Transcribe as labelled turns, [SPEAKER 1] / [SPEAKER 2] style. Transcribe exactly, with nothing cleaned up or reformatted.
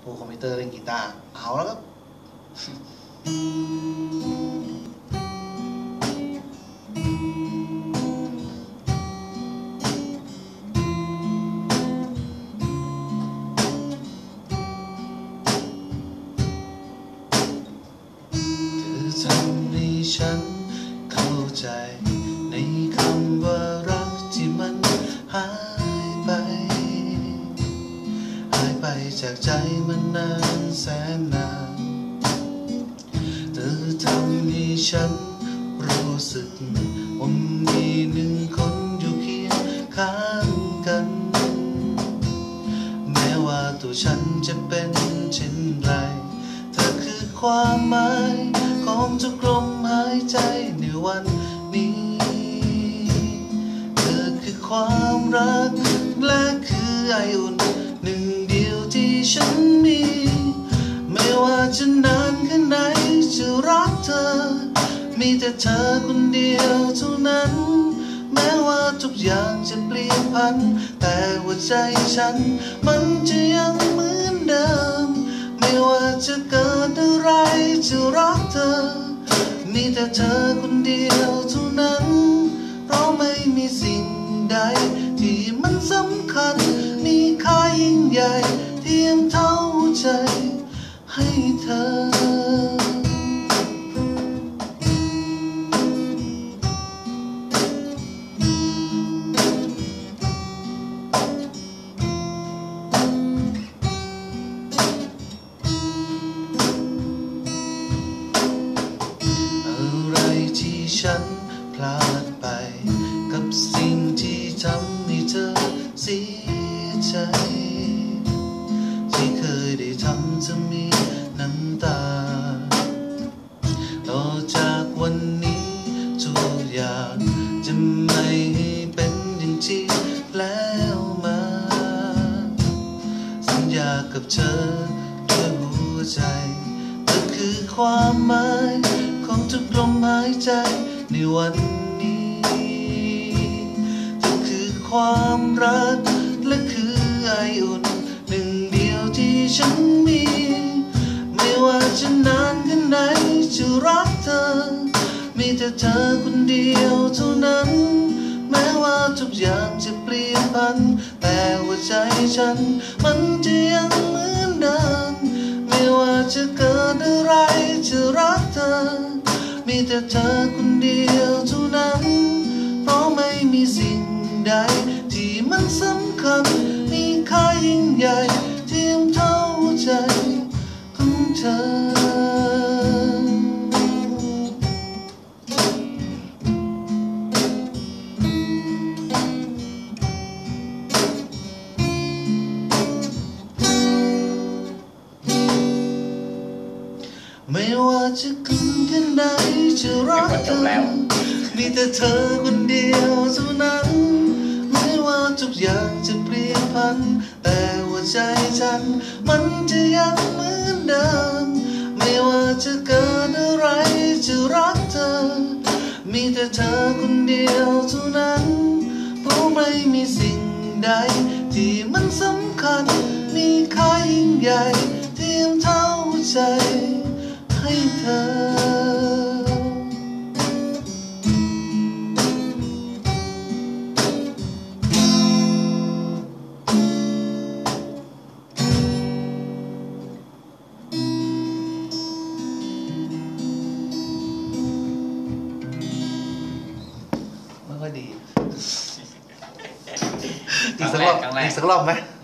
[SPEAKER 1] ครูคอมพิวเตอร์เล่นกีตาร์เอาแล้วครับทำให้ฉันเข้าใจในคำว่ารักที่มันหายไปหายไปจากใจมันนานแสนนานเธอทำให้ฉันรู้สึกว่ามีหนึ่งคนอยู่เคียงข้างกันแม้ว่าตัวฉันจะเป็นเช่นไรเธอคือความหมายของทุกลมหายใจในวันนี้เธอคือความรักและคือไออุ่นหนึ่งเดียวที่ฉันมีไม่ว่าจะนานแค่ไหนจะรักเธอมีแต่เธอคนเดียวเท่านั้นแม้ว่าทุกอย่างจะเปลี่ยนพันแต่หัวใจฉันมันจะยังเหมือนเดิมไม่ว่าจะเกิดอะไรจะรักเธอมีแต่เธอคนเดียวเท่านั้นเพราะไม่มีสิ่งใดที่มันสำคัญมีค่ายิ่งใหญ่เทียมเท่าใจให้เธอฉันพลาดไปกับสิ่งที่ทำให้เธอเสียใจที่เคยได้ทำเธอมีน้ำตาต่อจากวันนี้ทุกอย่างจะไม่ให้เป็นอย่างที่แล้วมาสัญญากับเธอด้วยหัวใจเธอคือความหมายของทุกลมหายใจในวันนี้เธอคือความรักและคือไออุ่นหนึ่งเดียวที่ฉันมีไม่ว่าจะนานแค่ไหนจะรักเธอมีแต่เธอคนเดียวเท่านั้นแม้ว่าทุกอย่างจะเปลี่ยนพันแต่หัวใจฉันมันจะยังเหมือนเดิมไม่ว่าจะเกิดอะไรจะรักเธอมีแต่เธอคนเดียวเท่านั้นเพราะไม่มีสิ่งใดที่มันสำคัญมีค่ายิ่งใหญ่เทียมเท่าใจของเธอไม่ว่าจะเกินแค่ไหนจะรักเธอมีแต่เธอคนเดียวเท่านั้นไม่ว่าทุกอย่างจะเปลี่ยนพันแต่หัวใจฉันมันจะยังเหมือนเดิมไม่ว่าจะเกิดอะไรจะรักเธอมีแต่เธอคนเดียวเท่านั้นเพราะไม่มีสิ่งใดที่มันสำคัญมีค่ายิ่งใหญ่เทียมเท่าใจให้เธอไม่ค่อยดีอีกสักรอบอีกสักรอบไหม